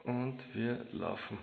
Und wir laufen.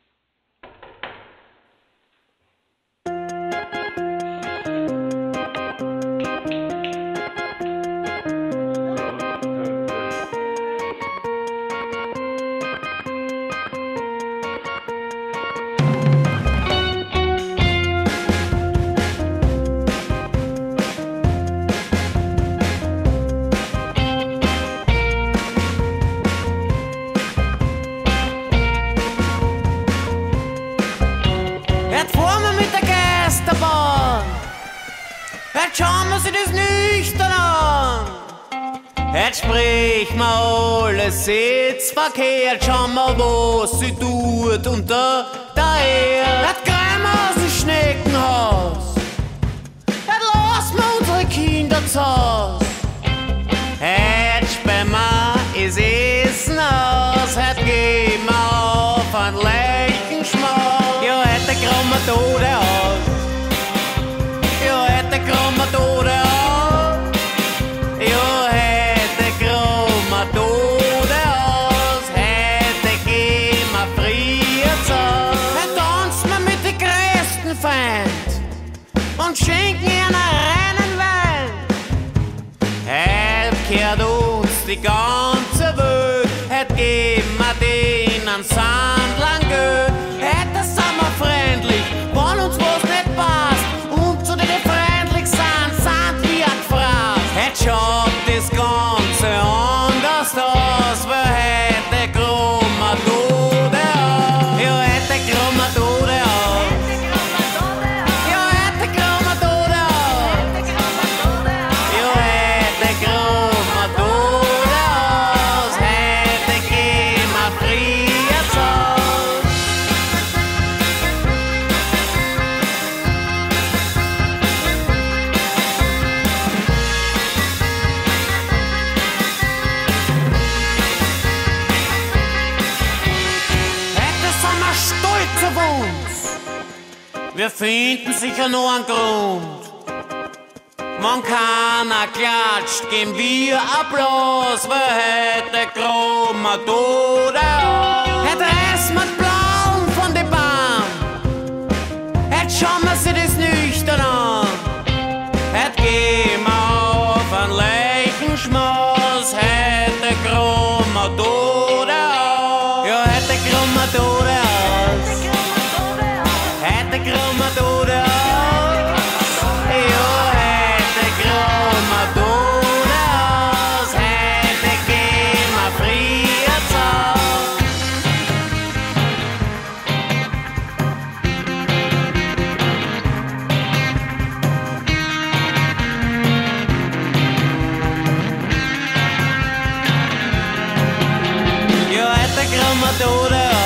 Jetzt schauen wir sich das nüchtern an. Jetzt sprich mal alles jetzt verkehrt. Schauen wir, was sie tut unter der Erde. Jetzt greifen wir aus dem Schneckenhaus. Jetzt lassen wir unsere Kinder zu Haus. Jetzt sperren wir das Essen aus. Jetzt gehen wir auf einen leichten Schmaus. Ja, heute kommen wir Tode aus. Ja, heute kommen wir Tode aus. Ja, heute kommen wir Tode aus. Heute gehen wir friert aus. Heute tanzen wir mit den größten Feind und schenken ihnen reinen Wein. Heute gehört uns die ganze Welt. Heute geben wir denen Sandlang Geld. Heute sind wir freundlich, wenn uns was nicht passt. Und zu denen freundlich sind wir gefragt. Heute schaut das Ganze anders aus, weil heute kommen wir Tode aus. Ja, heute kommen wir Tode aus. Ja, heute kommen wir Tode aus. Ja, heute kommen wir Tode aus. Heute gehen wir friert aus. Heute sind wir stolz auf uns. Wir finden sicher noch einen Grund. Wenn keiner klatscht, geben wir Applaus, weil heute kommen wir Tode aus. Heute reißen wir die Blauen von den Bahn. Heute schauen wir sich das nüchtern an. Heute gehen wir auf einen leichten Schmaus. Heute kommen wir Tode aus. Ja, heute kommen wir Tode aus. Heute kommen wir Tode aus. Ja, heute kommen wir Tode aus. Heute gehen wir friert aus. Ja, heute kommen wir Tode aus.